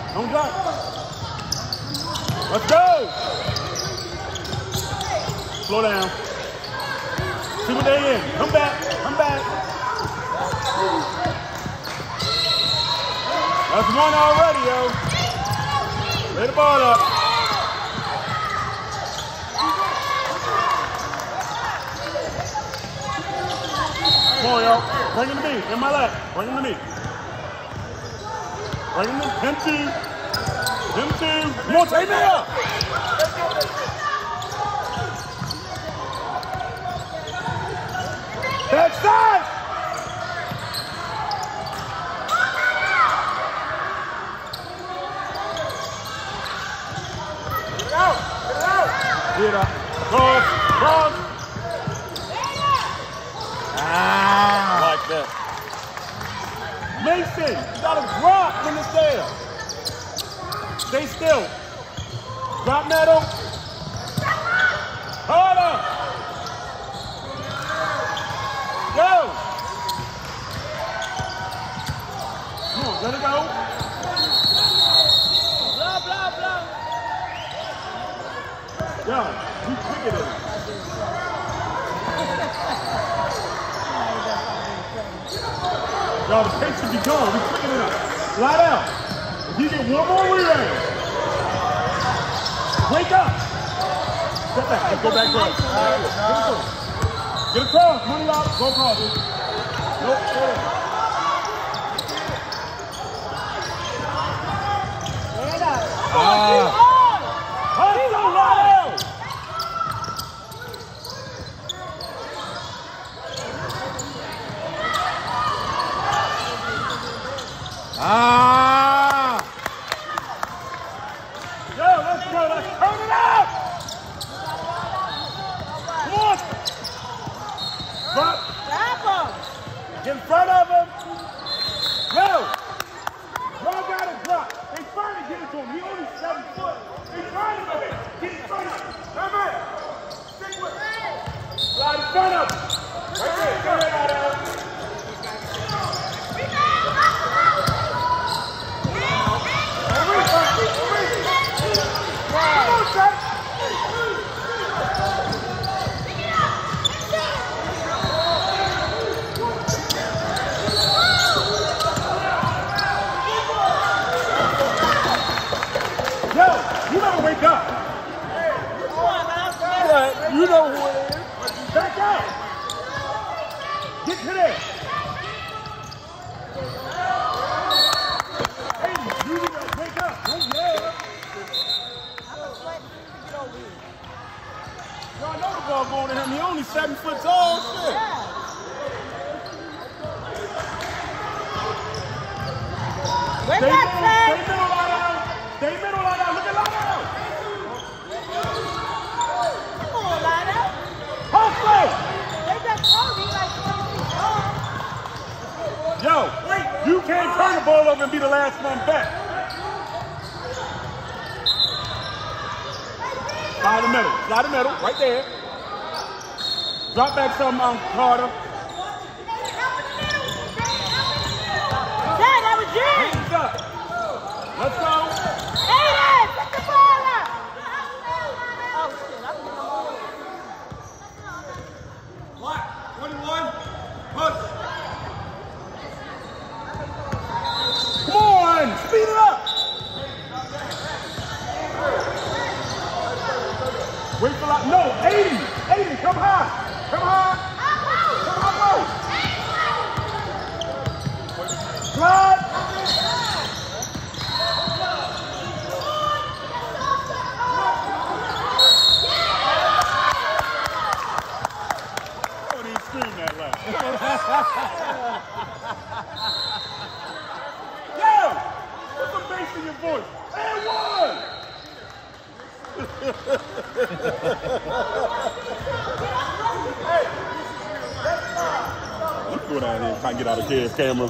Don't drop. Let's go. Slow down. See what they in. Come back. Come back. That's one already, yo. Lay the ball up. Come on, yo. Bring him to me. In my lap. Bring him to me. Bring him to him too. Him too. Come on, take me up. Backside. Get it out. Get it out. Get it out. Cross. Cross. Like that. Mason, you gotta drop when it's there. Stay still. Drop metal. Harder. Go. Come on, let it go. Blah, blah, blah. Yo, you quicker than it. Y'all, the pace should be gone. We're quicker than it. Slide out. If you get one more rebound, wake up. Step back. Let's go back across. Get across. Money out. Go across. Nope. Stay there. Yo, let's go. Let's turn it up. Come on. Drop. Get in front of him. Yo. Y'all got to drop. They trying to get it to him. He only 7 foot. They trying to get in front of him. Come on. Stick with him. Slide in front of him. Right there. Go ahead, Adam. Wake up. You know who it is. Back out. Get to there. Hey, you need to wake up. Oh, yeah. Y'all know the ball going to him. He only 7 foot tall. Shit. Where's that Stay middle, Lionel. Stay middle, Lionel. Look at Lionel. Yo, you can't turn the ball over and be the last one back. Slide the middle. Slide the middle. Right there. Drop back some, Carter. Dad, that was you. Hands up. Let's go. Aiden, pick the ball up. Oh, shit. I'm going to What? 21. Push. Come on. Speed it up. Wait for like, no, 80. 80, come high. Come high. Come high, slide. Oh, he screamed that loud. Yo, put some bass in your voice. And one. Let's go down here and try and get out of Kid's camera.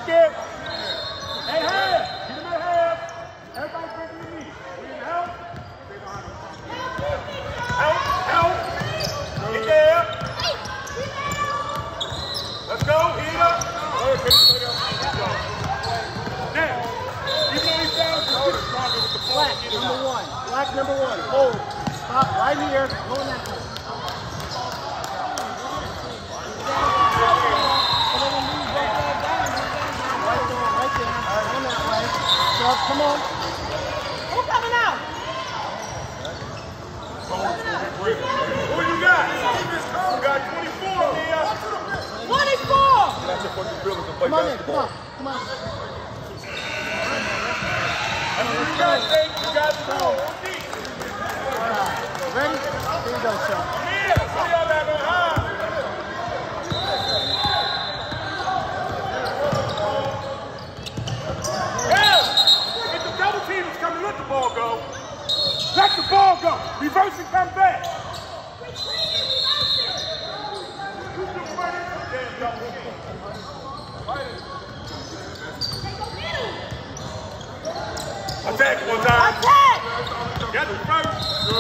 Skip. Hey, half. Get him at half. Everybody breaking the knee. We in the help. Help. Get there. Let's go. Heat up. Now, even though he's down, just get stronger with the ball. Black, number one. Black, number one. Hold. Stop right here. Go in that way. Come on. Who's coming out? Who you got? You got 24 here. 24! Come on in. Come on. Come on. You got 8. You got 4. Ready? Here you go, son. Here. See y'all back on high. Coming, let the ball go. Let the ball go. Reverse and come back. Attack one time. Attack! Got the first.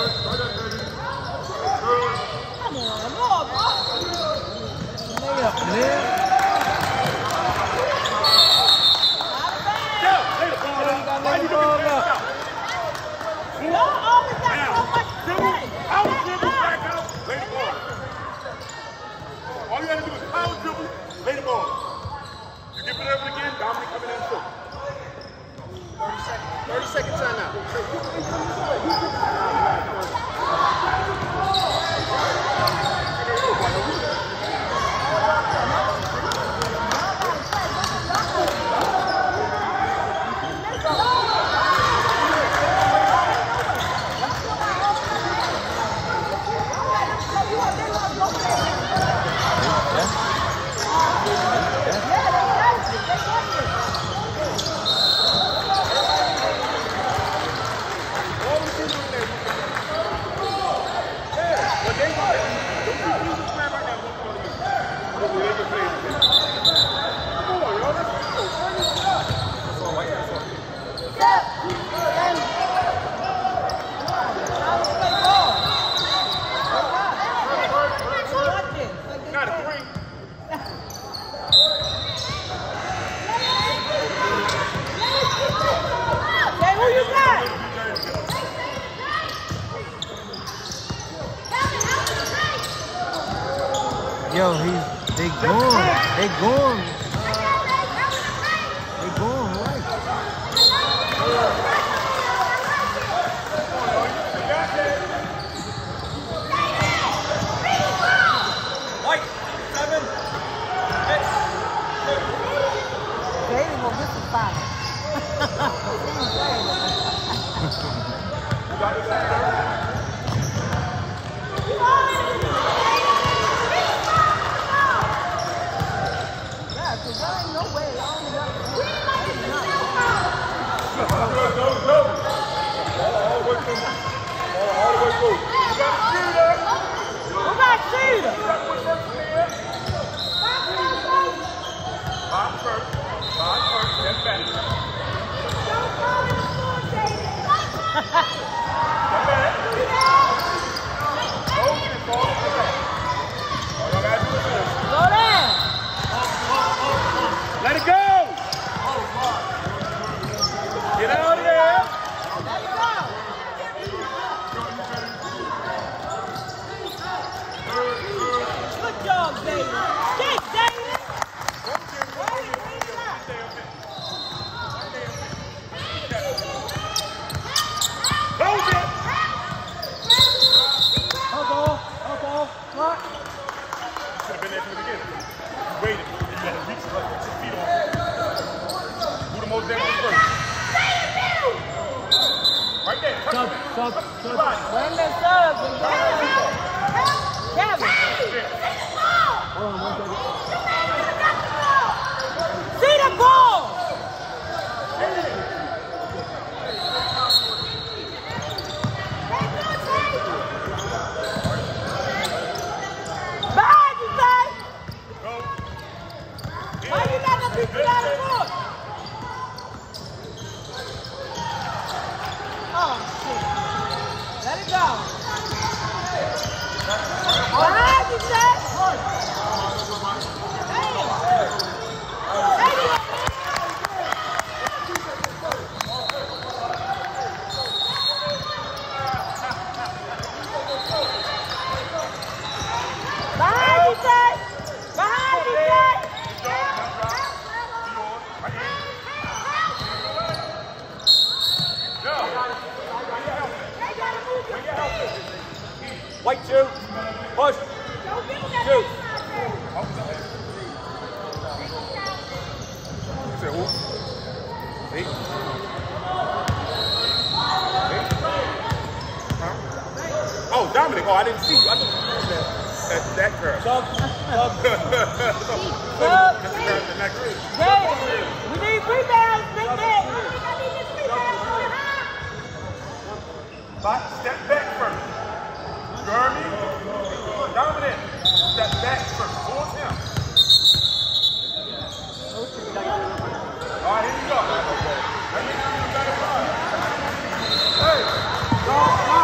Come on, Lord, bro. Lay up, man. Why you doing that? Y'all always got so much space. Power dribble, back out, lay the ball. All you gotta do is power dribble, lay the ball. You give it over again, Dominic coming in too. 30 seconds on now. Yo, they going right. White, 7, 6. Baby will miss the spot. Let it go! Get out of there! Let it go! Good job, David. Stick, David! Close it! Elbow, block. Should have been there from the beginning. You waited. You had to reach your feet on. Who the most damage first? Right there. Sub. When they serve, Kevin. Hold on 1 second. See the ball! Behind you, Zay! Why you got the people out of the ball? Dominic. Oh, I didn't see you. I thought you were that girl. Sub. We need rebounds, big man. Step back first. Jeremy, Dominic, step back first. Towards him. All right, here you go. Let me know you better run. Hey, go,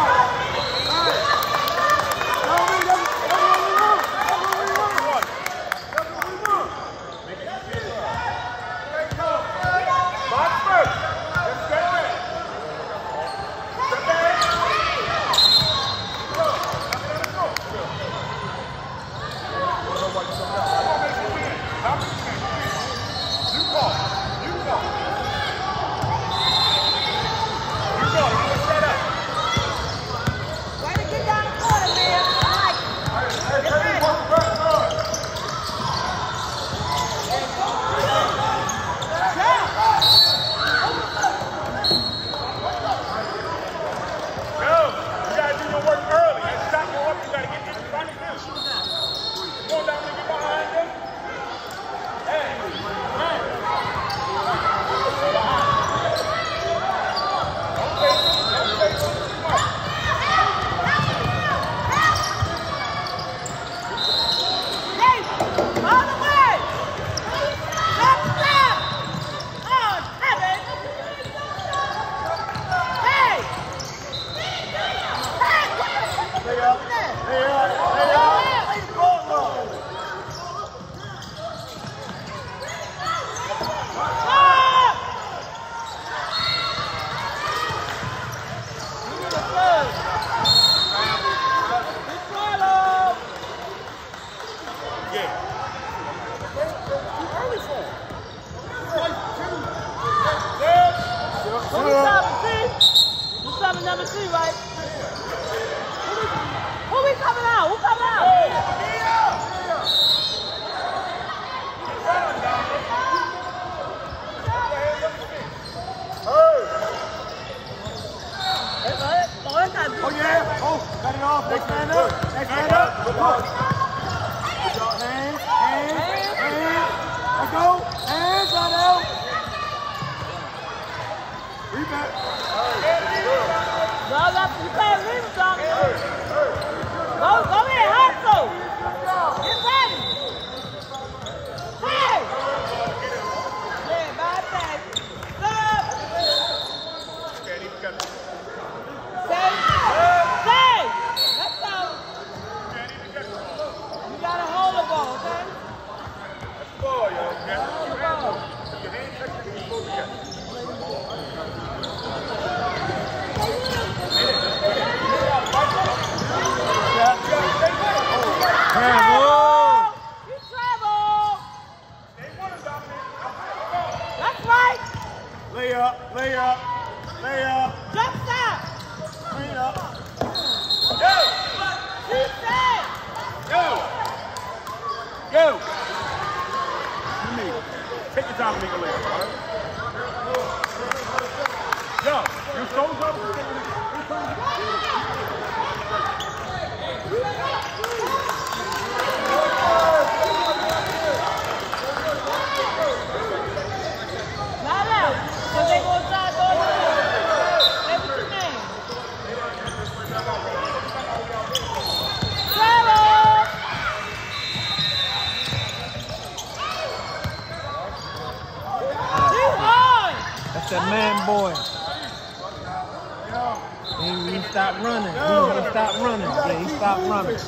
Number 3, right? Who we coming out? Who coming out? Oh yeah! Oh, cut it off. Next man up. Next man up. Hands. Let's go. Hands right out. Rebound. You can't leave him, Tommy. Go ahead, hustle. Get ready. Hey! Yeah, bad thing. Stop. Say. Let's go. You gotta hold the ball, okay? That's the ball, yo. Hold the ball. Your hand touches the ball together. Lay up. Jump stop. Clean up. Go. Take your time to make a layup, all right? Yo, your soul's up. Not out. So they go inside door. Say what's your name? Trevor! Too hard! That's that man boy. He stopped running. He stopped running. Yeah, he stopped running.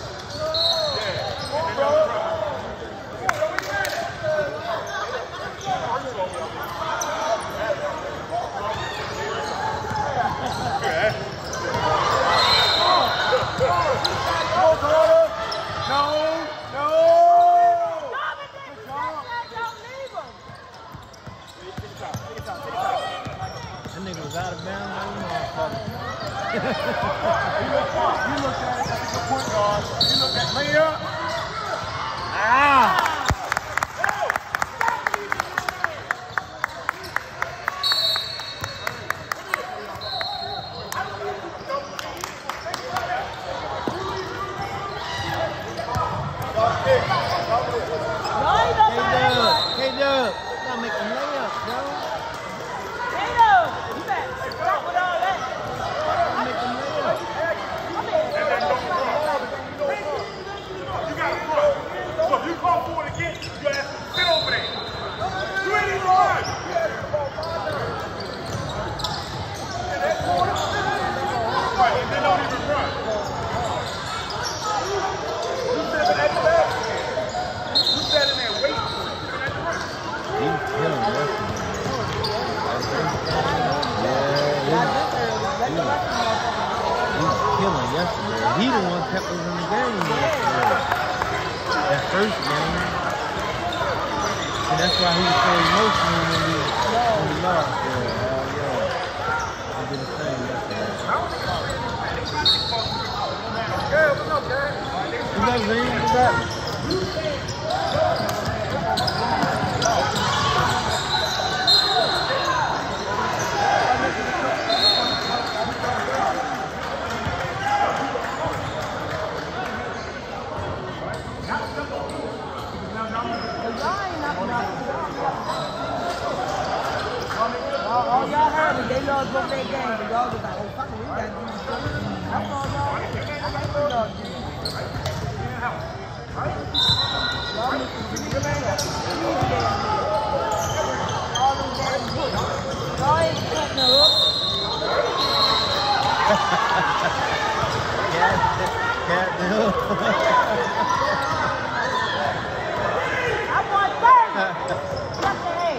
That nigga was out of bounds. You look at it, that's a good point guard. You look at layup. Ah! killing yesterday. He was killing yesterday. He the one kept us in the game yesterday. That first game. And that's why he was so emotional when we lost. He did the same yesterday. What's up, Zane? What's happening? All y'all heard is they lost both their games, but y'all was like, oh, fuck it, we got to do this. That's all y'all heard. I like what y'all do. Y'all need to do the man. All them games good. Y'all ain't cutting the hook. Cat the hook. I want third. Shut the head.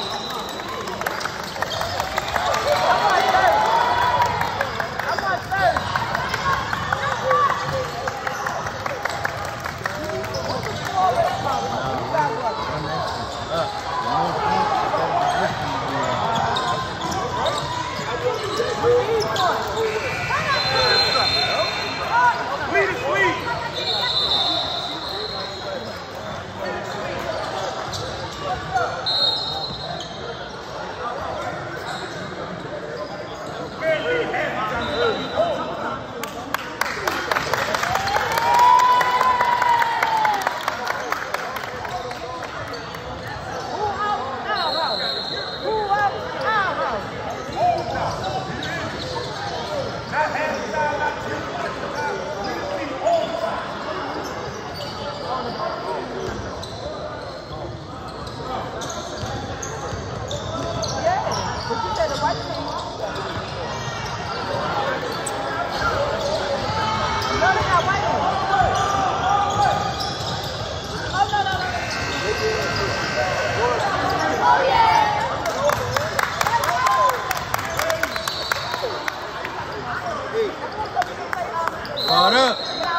Hold up.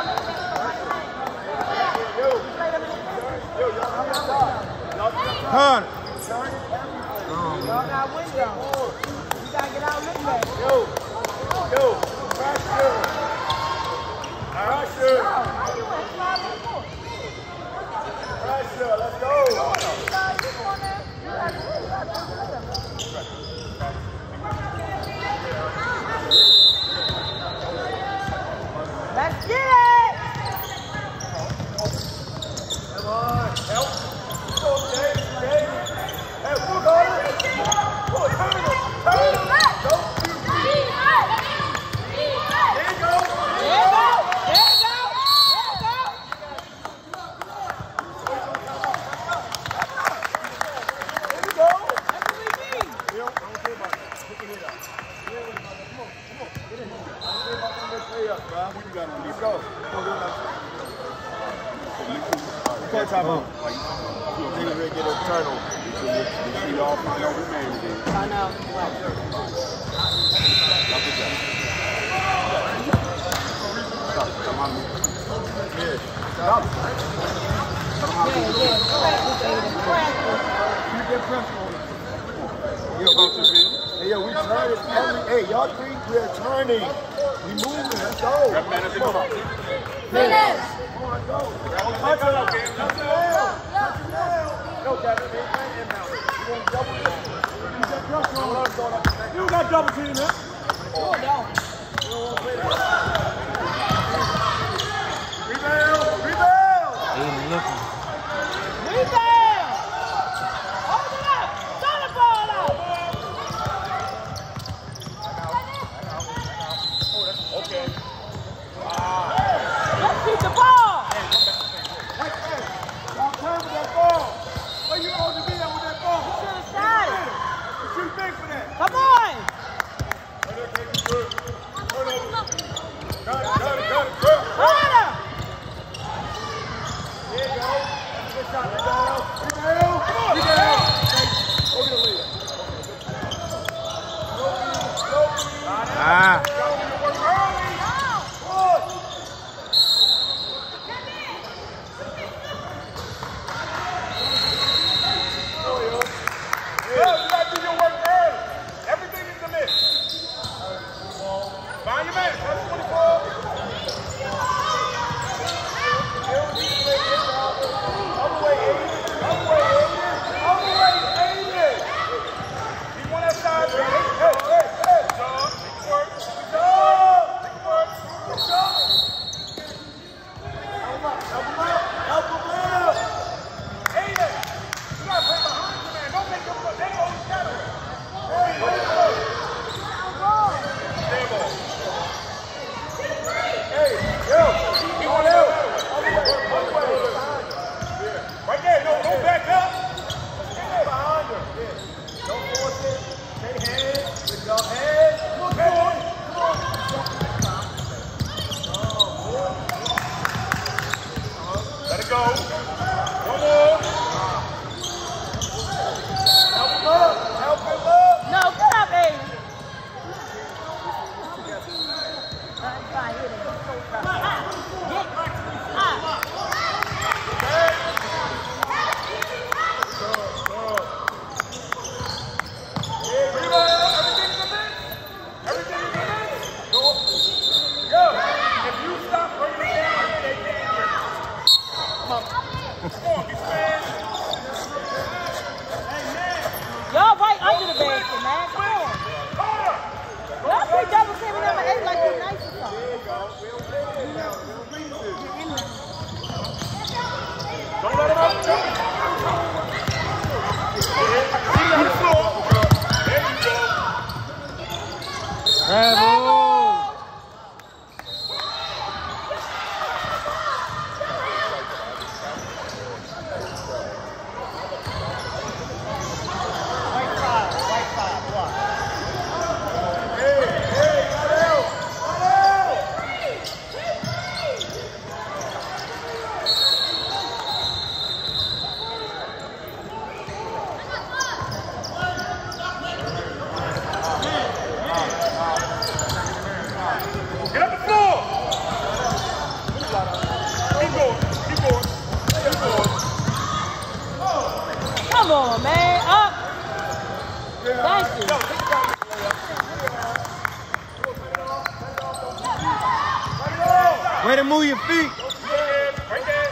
Hold it. Y'all got window. You gotta get out with that. Pressure. Pressure, let's go. Let's get it! Come on, help. Go, Dave. Hey, go. Go, turn it. Don't you see. There you go. Hey, y'all three, we're turning. We moving. Let's go. Finish. You got double team, man. Rebound. Ain't looking. Rebound. Hold it up. Throw the ball out. Okay. Let's keep the ball. Hey. Y'all turn with that ball. Where you supposed to be at with that ball? You should have shot it. What you think for that? Come on. Got it. Harder. There you go. Travel. Get up the floor! Keep going, keep going, keep going. Come on, man. Up. Thank you. Way to move your feet. Right there.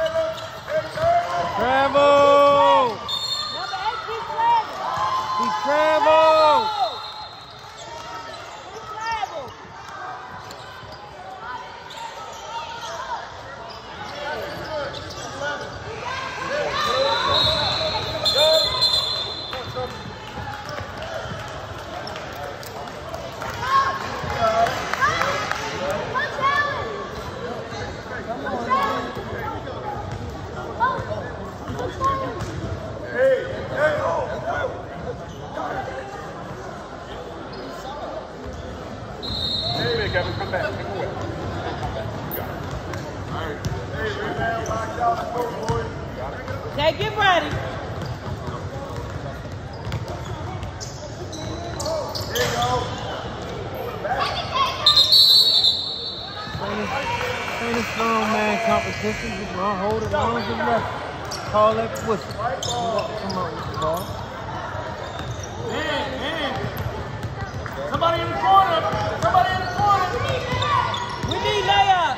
Travel. Number 8, keep traveling. He travel. Keep travel. Hey, Kevin, come back. Take away. Okay, get ready. Ain't a strong man competition. Just run, hold it long as the ref. Call that whistle. You got to come out with the ball. Man. Somebody in the corner. Somebody in the corner. We need layup.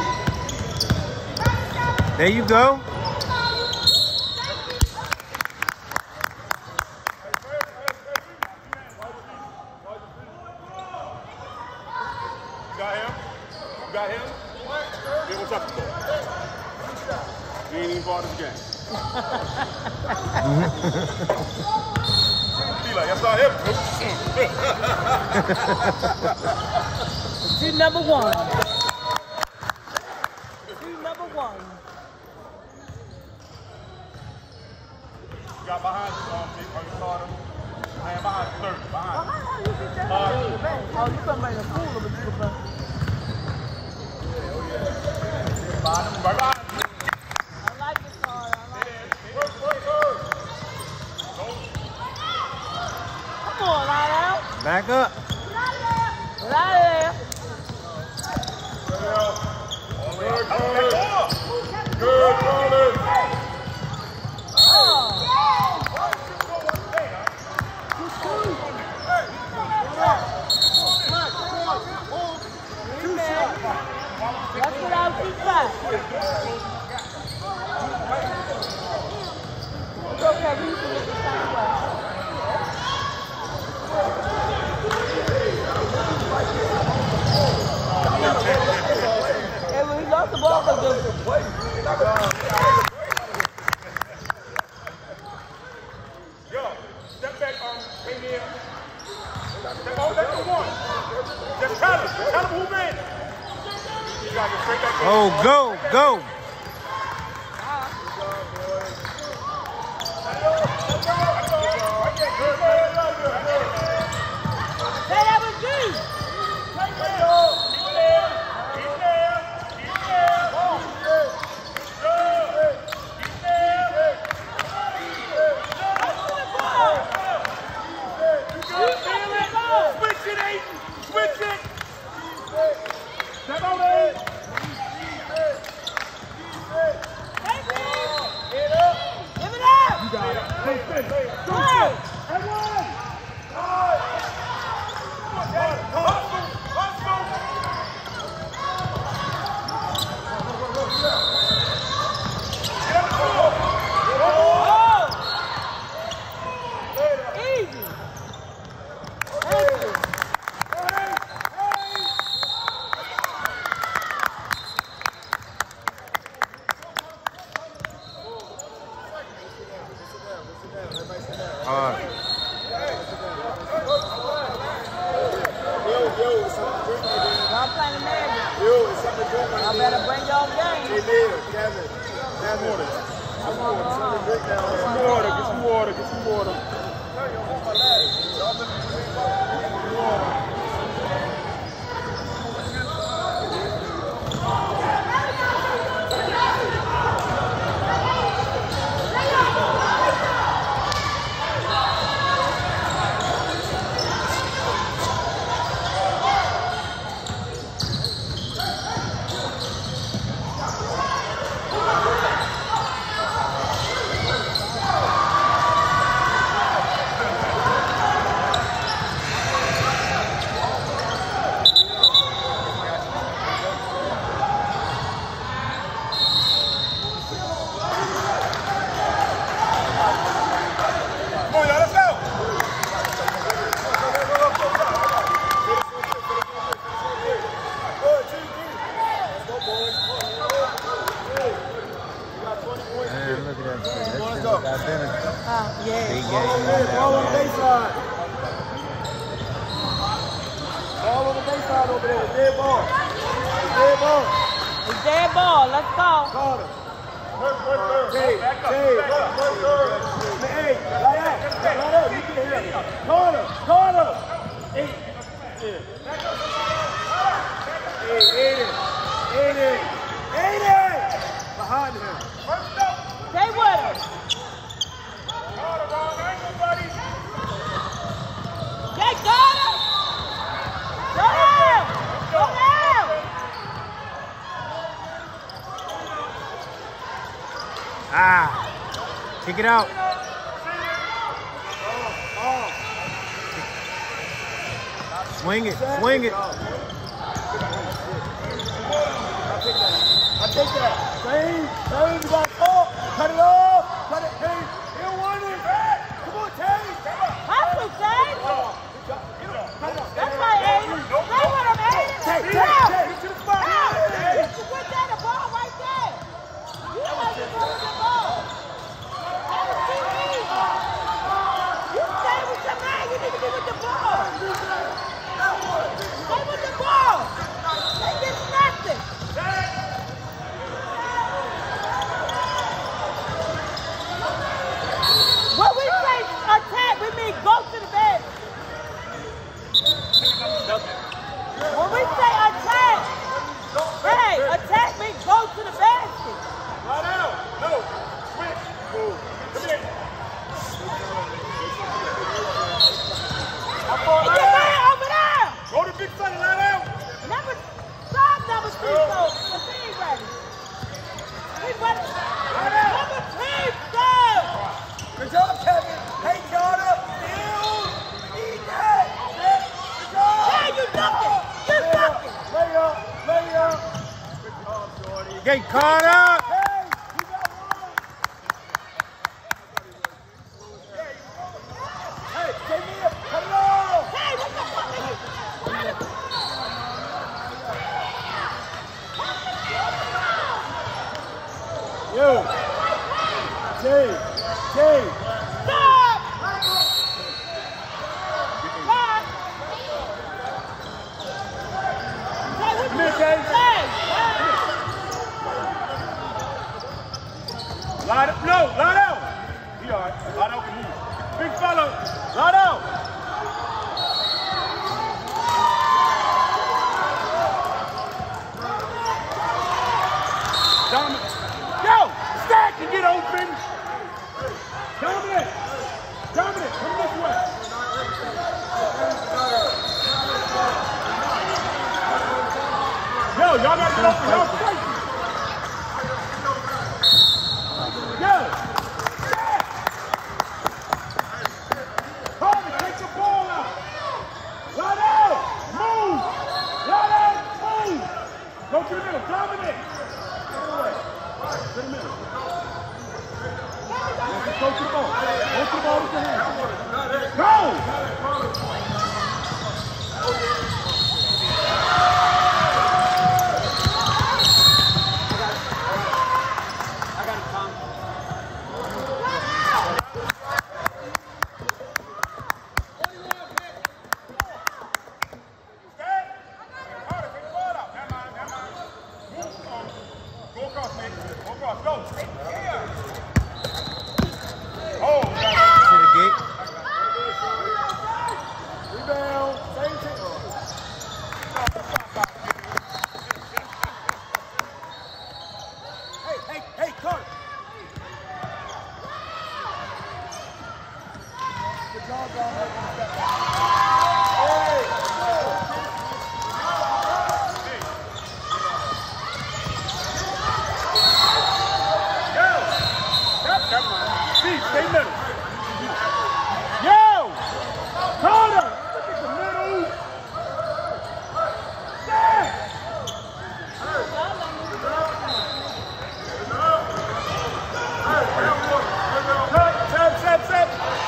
There you go. Got him? You got him? Yeah, what's up, though? You ain't even part of the game. Be like, I saw him. Team number 1. Team number 1. You got behind you, Big Hunter Carter. Man, behind you, 30. Behind you. Oh, you come right in the pool of a little bit. Behind him, right behind you. I like this card. I like it. Work. Come on, Lyle. Back up. Get out of there. Good, Carter. Let's get out each side. It's okay, we can get the same way. And when he lost the ball, but Yo, step back, in here. Step over, that's the one. Just tell him who made it. You gotta get straight back there. Oh, go. hey, that was G. Switch it, Aiden! Switch it! Step over! better bring your game. Hey, Neil, Kevin. Kevin. Water. Get some water. Get some water. Get some water. Kick it out. Swing it. Swing it. I take that. Same. You got call. Cut it off. Cut it. Hey, you don't want it. Come on, Tay. Hustle, Tay. That's right, Aiden. Play with him, Aiden. Tay, Get to the spot. you put that the ball right there. You have to go with the ball. That was TV. You stay with your man. You need to be with the ball. Stay with the ball. They get nothing. When we say attack, we mean go to the bed. When we say attack, hey, attack means go to the basket. Right out. No. Switch. Move. Come here. Get your man over there. Go to big fella. Right out. Number 3, so the team ready. He's ready. Number 3, go. Good job, Kevin. Hey, Carter. Eat that. Good job. Yeah, you looking. You're looking. Lay up. Lay up. Good job, Shorty. Get caught up. Hey, you got one. Hey, take me up. Cut it off. Hey, what the fuck are you? Yo. Jay. Stop! Stop! Hey, what Come here, Jay. Line up. No. Line out. He all right. Line out can move. Big fella. Line out. Dominant. Yo, stack and get open. Dominant. Come this way. Yo, y'all gotta get open. Y'all crazy. Yo. Stack. Carter, take the ball out. Line out. Move. Line out. Move. Go to the middle. Dominant. To the middle. Let's go to the ball. Go to the ball with your hands. Go! Stay middle. Yo! Carter! Look at the middle. Stand! Set.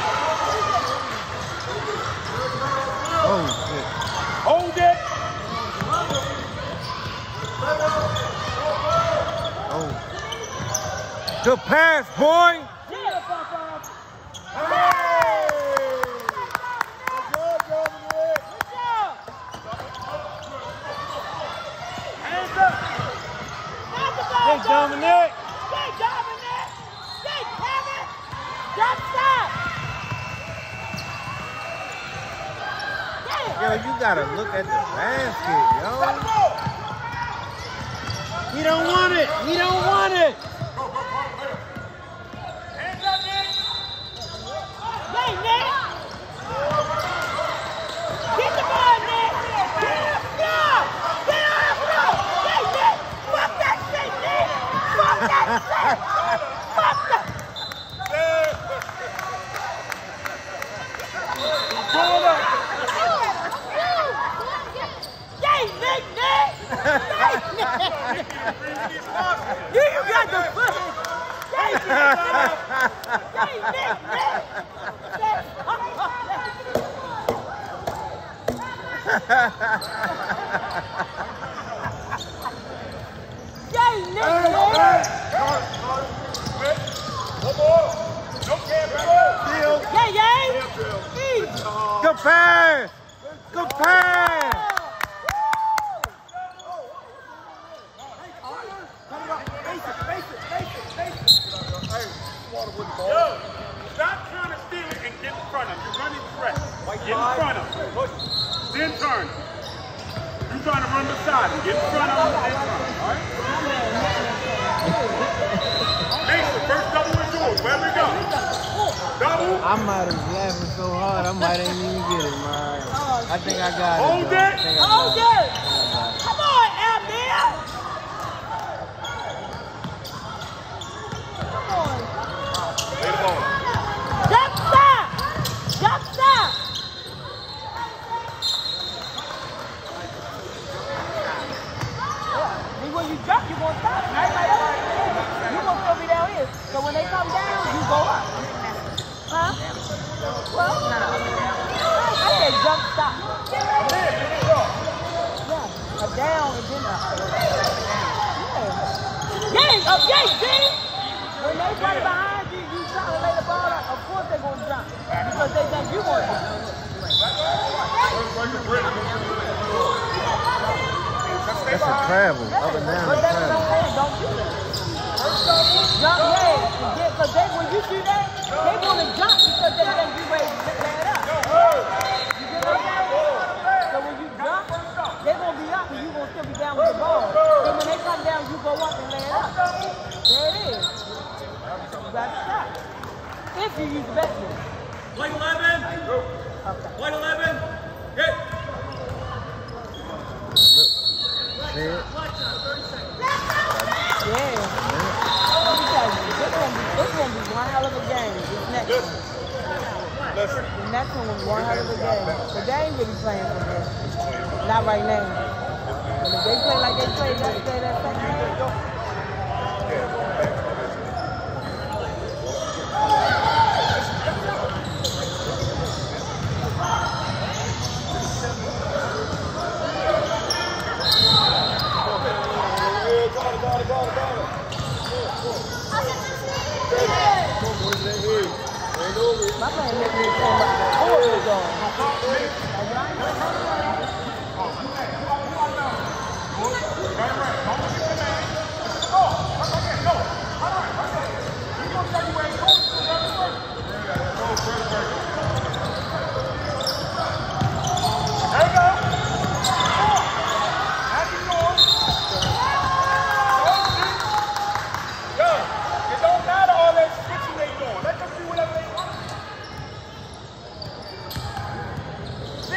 Oh, shit. Hold it. Oh. Good pass, boy. Hey, Dominic. Hey, Dominic. Hey, Kevin. Jump stop. Yo, you gotta look at the basket, yo. He don't want it. He don't want it. Hands up, Nick. Hey, Nick. Get the ball, Nick. Get on the floor. Get on the floor. Hey, Nick. Fuck that shit, Nick. Fuck that shit. Fuck that. Pull up. Yay, Nick, Nick. Yay, Nick. You got the foot. Yay, Nick, Nick. Yay, Nick, One more. No camera. Yay. Good pass. Good pass. Yo, stop trying to steal it and get in front of him. You're running threat. Get in front of him. Then turn. You're trying to run beside him. Get in front of him, then turn. All right? Mason, first double is yours. Where we go? Double. I might have laughing so hard, I might ain't even get it, man. I think I got it. Hold though. it. I think I got Hold it. Come on, Amir. Come on. Lay the ball. Jump stop. Jump stop. And when you jump, you won't stop. You won't still be down here. So when they come down, you go up. Huh? Well, I said jump stop. Yeah, a down and then up. Yeah, up, yeah, see? When they run behind you, you try to lay the ball out, of course they're going to jump. Because they think you want to jump. That's a travel, up and down But the that's what I'm travel. saying, don't do that. Jump, yeah, because they, when you do that, they want to jump because they think you ready to lay it up. You get what I'm saying? So when you jump, they're going to be up and you're going to still be down with the ball. So when they come down, you go up and lay it up. There it is. You got to stop. If you use the basketball. White 11. Okay. White 11. Hit. See it? Yeah. Let me tell you, this gonna be one hell of a game. This next one. The next one was one hell of a game. But they ain't really playing for this. Not right now. But if they play like they played yesterday, that second game, my man make me feel like the court is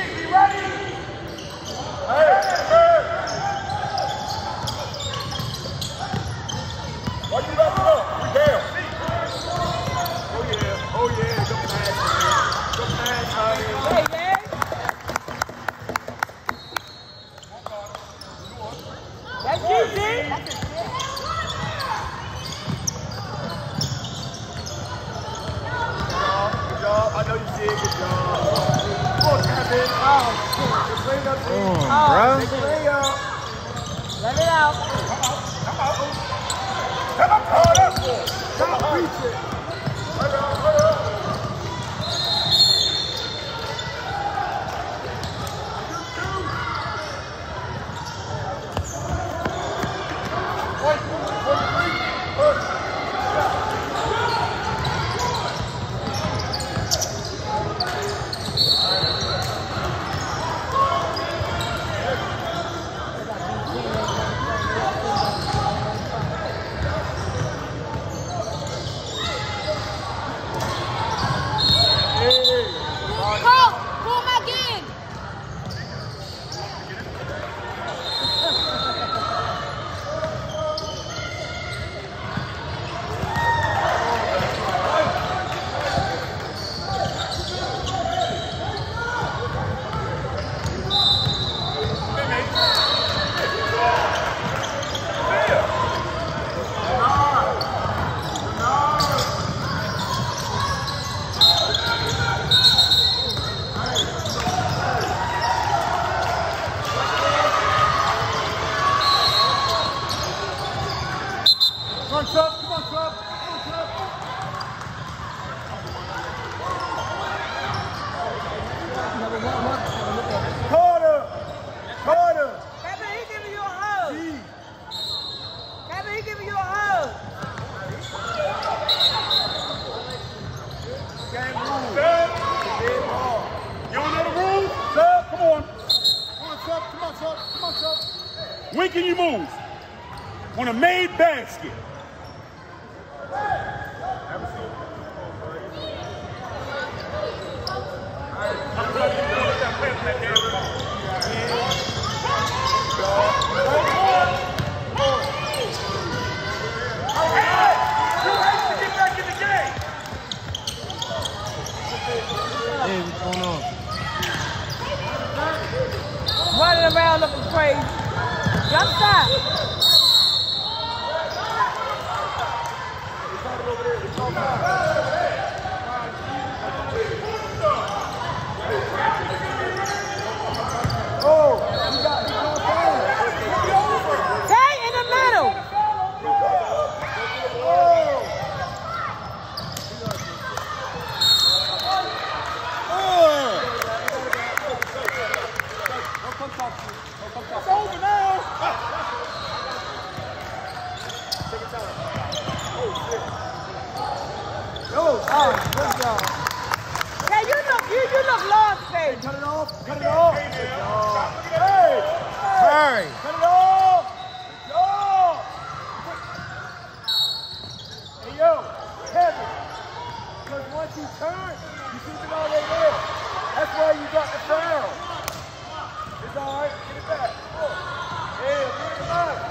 When can you move? On a made basket. Hey, what's going on? Running around looking crazy. Jump stop. Stay in the middle. It's over now. Good job. Yeah, you look lost, baby. Cut it off. Cut it off. Hey. Hurry. Cut it off. Good job. Hey, yo, Kevin. Because once you turn, you see it all right there. That's why you got the foul. It's all right. Get it back. Hey, get it back.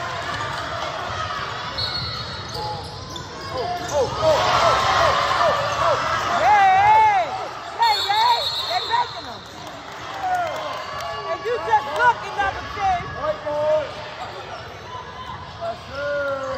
Hey, they're making them. And you just look at number 10. Right, boy. Yes, sir.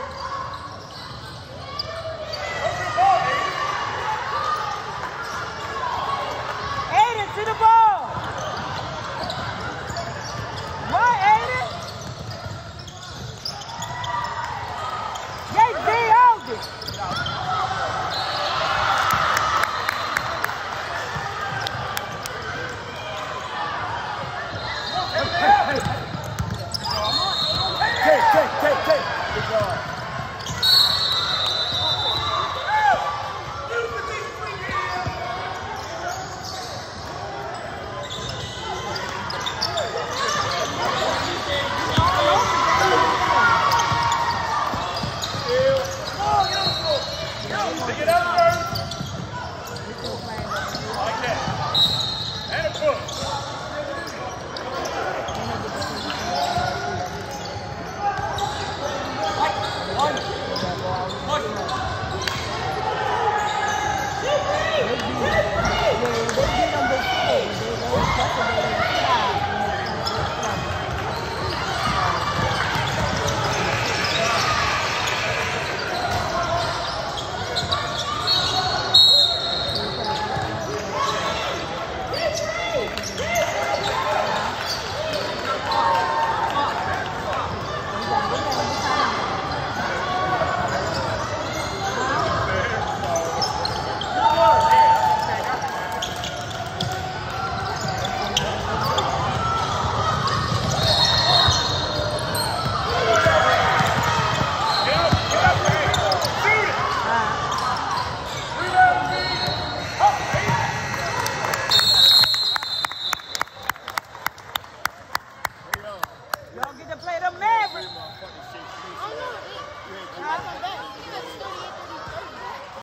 come back. He just still